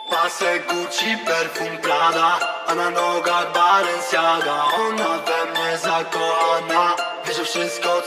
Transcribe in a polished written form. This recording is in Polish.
Pasek Gucci, perfum Prada, a na nogach Balenciaga. Ona we mnie zakochana, wie, że wszystko